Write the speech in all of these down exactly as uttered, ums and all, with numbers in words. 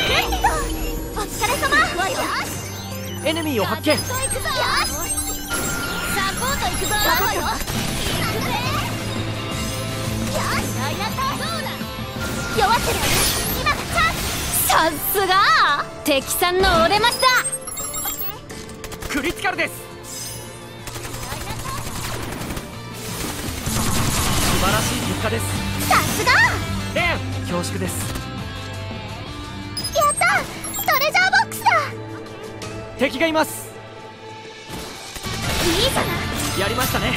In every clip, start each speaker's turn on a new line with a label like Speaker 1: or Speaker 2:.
Speaker 1: お疲れ様。よし、
Speaker 2: エネミーを発見。
Speaker 1: よし、サポート行くぞ。行くぜ。よし、弱ってる。今がチャンス。
Speaker 3: さすが敵さんの折れました。
Speaker 2: クリティカルです。素晴らしい結果です。
Speaker 1: さすが。
Speaker 2: レン恐縮です。
Speaker 1: やった、トレジャーボックスだ。
Speaker 2: 敵がいます。
Speaker 1: いいじゃない。
Speaker 2: やりましたね。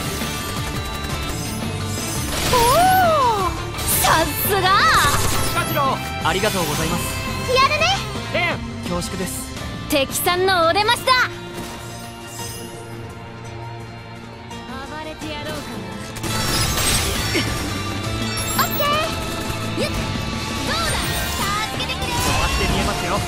Speaker 1: おお、
Speaker 3: さすが
Speaker 2: カジローありがとうございます。
Speaker 1: やるね。
Speaker 2: レン恐縮です。
Speaker 3: 敵さんの折れました。
Speaker 1: 暴れてやろうかな。オッケー。ゆっ、どうだ。助けてくれ。
Speaker 2: 回って見えますよ。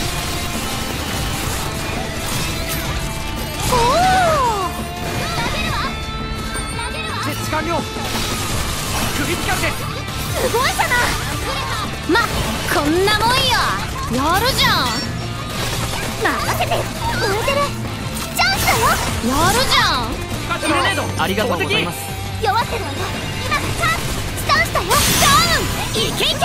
Speaker 1: おお、投げるわ。投げるわ。
Speaker 2: 設置完了。クリティカルです。
Speaker 1: すごいじゃない。
Speaker 3: ま、こんなもんよ。やるじゃん。
Speaker 1: 任せてよ。燃えてる。チャンスだよ。
Speaker 3: やるじゃん。
Speaker 2: カジローありがとうございます。
Speaker 1: 弱ってるわよ。今がチャンス。チャンスだよ。
Speaker 3: ダウン。いけいけ。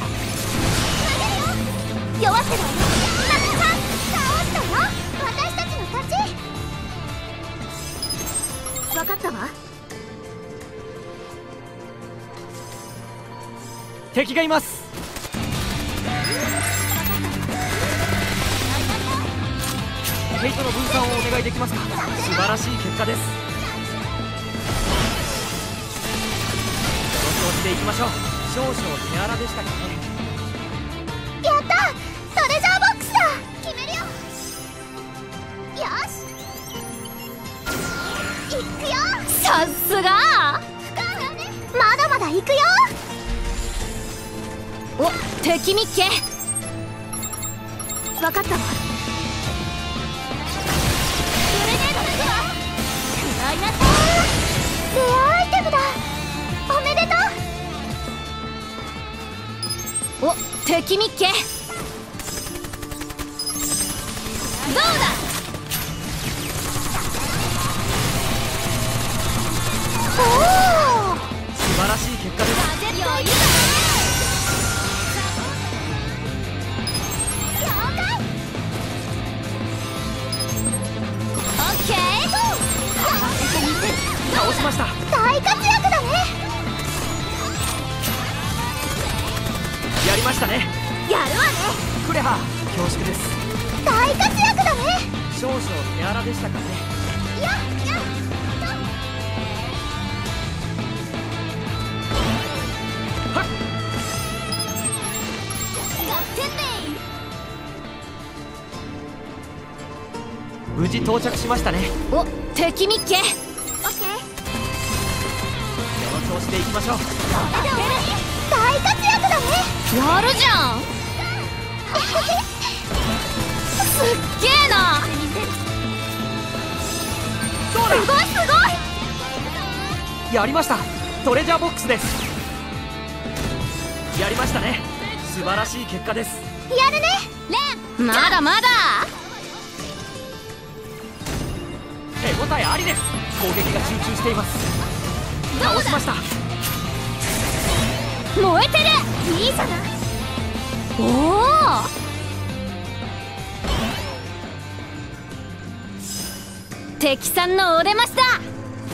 Speaker 1: 弱ってるわよ。今がチャンス。倒したよ。私たちの勝ち。分かったわ。
Speaker 2: 敵がいます。ヘイトの分散をお願いできますか。素晴らしい結果です。この調子でいきましょう。少々手荒でしたからね。
Speaker 1: やった、トレジャーボックスだ。決めるよ。よし、いくよ。
Speaker 3: さすが
Speaker 1: まだまだいくよ。
Speaker 3: お、敵見っけ。
Speaker 1: 分かったわ。グレネードだわ。食らいなさい。レアアイテムだ。おめでとう。
Speaker 3: お、敵見っけ。どうだ。
Speaker 1: おお、
Speaker 2: 素晴らしい結果です。
Speaker 1: 余裕だね。了解。
Speaker 3: オッケー。
Speaker 2: 倒しました。
Speaker 1: 大活躍だね。
Speaker 2: やりましたね。
Speaker 1: やるわね。
Speaker 2: クレハ恐縮です。
Speaker 1: 大活躍だね。
Speaker 2: 少々手荒でしたかね。
Speaker 1: やっやっ
Speaker 2: はっ
Speaker 1: やってんね。
Speaker 2: 無事到着しましたね。
Speaker 3: お、敵見っけ。
Speaker 1: オッケー。
Speaker 2: この調子でいきましょう。
Speaker 1: 大活躍だね。
Speaker 3: やるじゃん。すっげえな。
Speaker 2: どうだ。
Speaker 1: すごいすごい。
Speaker 2: やりました。トレジャーボックスです。やりましたね。素晴らしい結果です。
Speaker 1: やるね。
Speaker 3: レン、まだまだ。
Speaker 2: 手応えありです。攻撃が集中しています。倒しました。
Speaker 3: 燃えてる。
Speaker 1: いいじゃない。
Speaker 3: おお、敵さんの折れました。
Speaker 1: やー。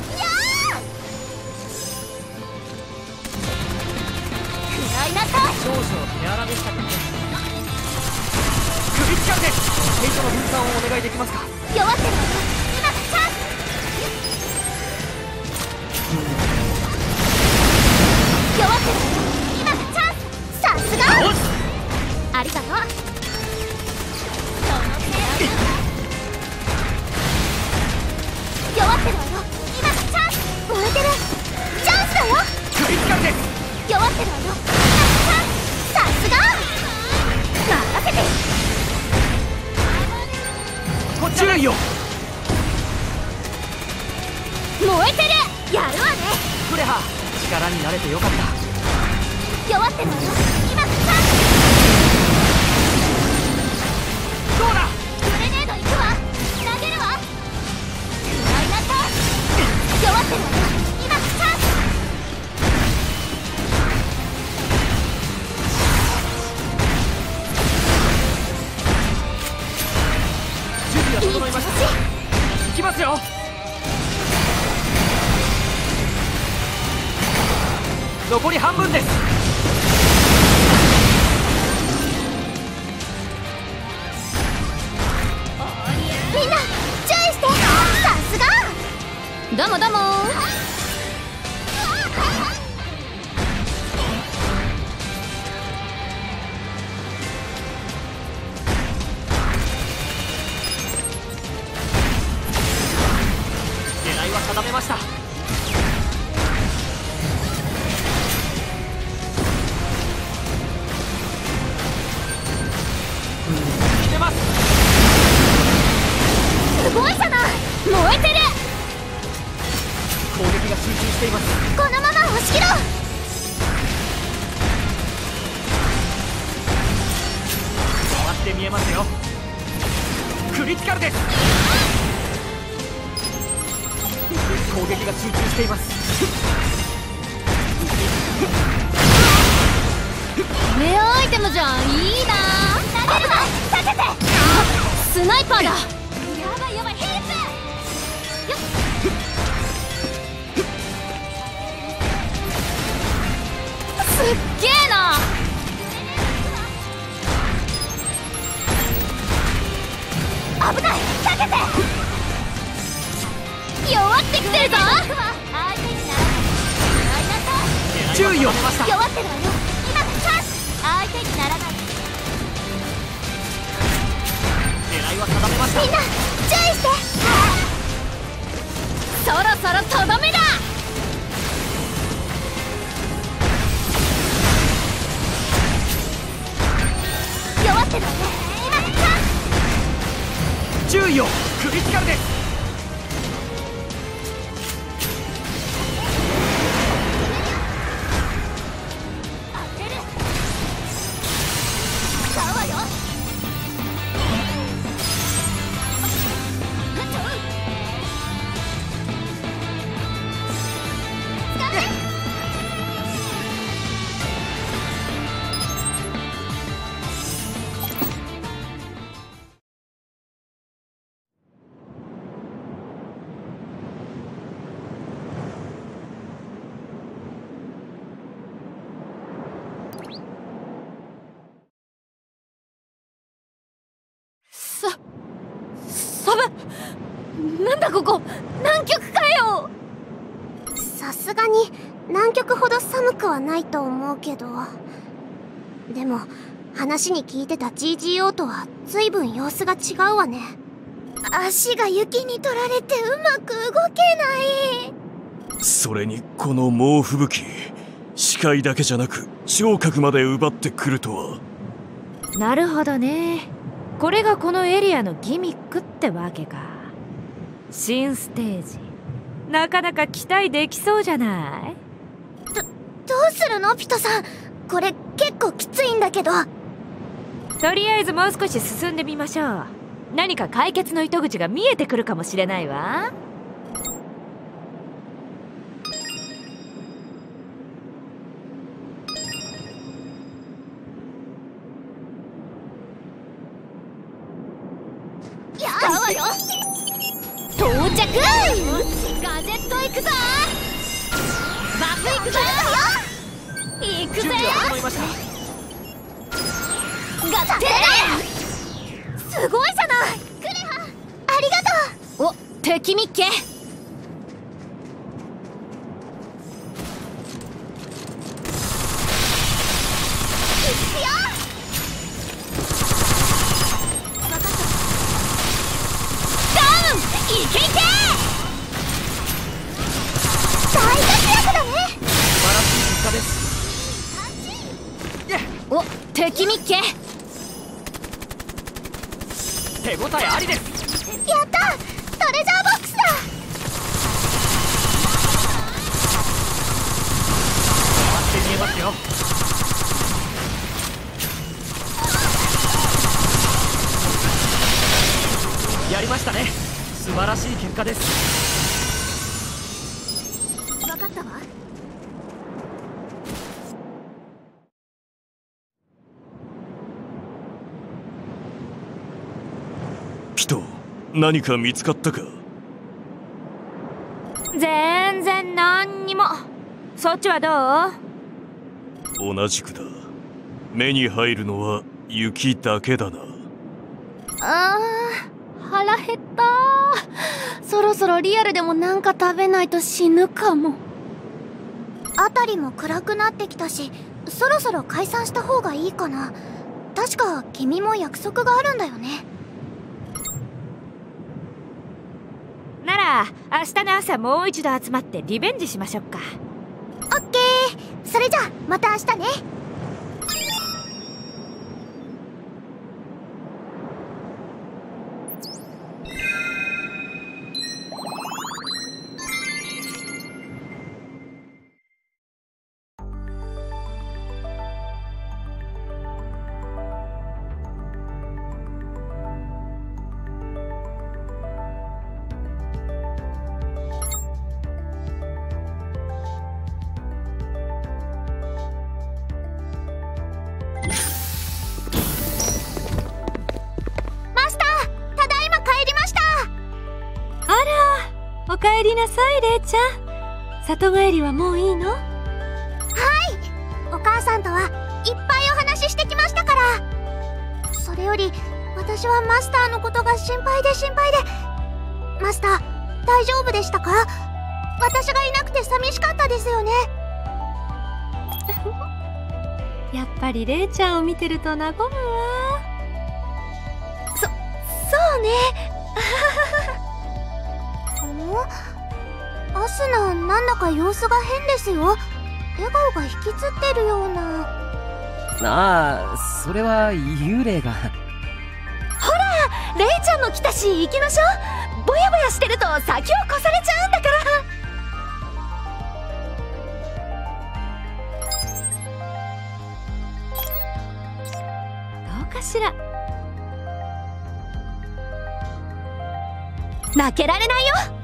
Speaker 1: 食らいなさい。
Speaker 2: 少々手荒でしたけどね。クリティカルです。ヘイトの分散をお願いできますか。
Speaker 1: 弱ってるわよ。今がチャンス。弱ってるわよ。今がチャンス。さすが。ありがとう。その手弱ってるわよ。今がチャンス。燃えてる。チャンスだよ。
Speaker 2: クリティカルです。
Speaker 1: 弱ってるわよ。今がチャンス。さすが。任せて。
Speaker 2: こちらよ。
Speaker 3: 燃えてる。
Speaker 1: やるわね。
Speaker 2: クレハ力になれてよかった。
Speaker 1: 弱ってるわよ。今がチャンス。
Speaker 2: えますよ。クリティカルです。攻撃が集中しています。
Speaker 3: レアアイテムじゃん。いいな。
Speaker 1: 投げるな。避けて。
Speaker 3: スナイパーだ。
Speaker 1: やばいやばい、ヘルプ。よっ。
Speaker 3: すっげえな。
Speaker 1: 危ない、避けて。
Speaker 3: 弱ってきてるぞ。
Speaker 1: 相手にならない。
Speaker 2: 注意を出ました。
Speaker 1: 弱ってるわよ。今のチャンス。相手にならない。
Speaker 2: 狙いは定めました。
Speaker 1: みんな注意して。
Speaker 3: そろそろとどめだ。
Speaker 1: 弱ってるわよ。今のチャンス。
Speaker 2: 注意を。クリティカルです。
Speaker 1: 当てる。使うわよ。使って。
Speaker 3: さサブ、なんだここ。南極かよ。
Speaker 1: さすがに南極ほど寒くはないと思うけど、でも話に聞いてた ジージーオー とは随分様子が違うわね。足が雪に取られてうまく動けない。
Speaker 4: それにこの猛吹雪、視界だけじゃなく聴覚まで奪ってくるとは。
Speaker 5: なるほどね。これがこのエリアのギミックってわけか。新ステージ、なかなか期待できそうじゃない？
Speaker 1: ど、どうするのピトさん。これ結構きついんだけど。
Speaker 5: とりあえずもう少し進んでみましょう。何か解決の糸口が見えてくるかもしれないわ。
Speaker 1: やるわよ。
Speaker 3: 到着。ガジェット行くぞ。バフ行くぞ。行くぜ。
Speaker 2: 準備は整いました。
Speaker 3: ガッテ
Speaker 1: すごいじゃない。クレハ、ありがとう。
Speaker 3: お、敵ミッケ。いけいけ。
Speaker 1: 大活躍だね。
Speaker 2: 素晴らしい結果です。
Speaker 3: お、敵ミッケ。
Speaker 2: 手応えありです。
Speaker 1: やった、トレジャーボックスだ。
Speaker 2: 待って見えますよ。やりましたね。素晴らしい結果です。
Speaker 1: 分かったわ。
Speaker 4: ピト、何か見つかったか？
Speaker 5: 全然何にも。そっちはどう？
Speaker 4: 同じくだ。目に入るのは雪だけだな。
Speaker 3: あー、腹減った。そろそろリアルでもなんか食べないと死ぬかも。
Speaker 1: 辺りも暗くなってきたし、そろそろ解散した方がいいかな。確か君も約束があるんだよね。
Speaker 5: なら明日の朝もう一度集まってリベンジしましょうか。
Speaker 1: オッケー。それじゃあまた明日ね。
Speaker 5: おかえりなさい、レイちゃん。里帰りはもういいの？
Speaker 1: はい、お母さんとはいっぱいお話ししてきましたから。それより私はマスターのことが心配で心配で。マスター、大丈夫でしたか？私がいなくて寂しかったですよね。
Speaker 5: やっぱりレイちゃんを見てると和むわ。
Speaker 1: そ、そうね。アスナ、なんだか様子が変ですよ。笑顔が引きつってるような。
Speaker 2: ああ、それは幽霊が。
Speaker 3: ほら、レイちゃんも来たし行きましょう。ぼやぼやしてると先を越されちゃうんだから。
Speaker 5: どうかしら。
Speaker 3: 負けられないよ。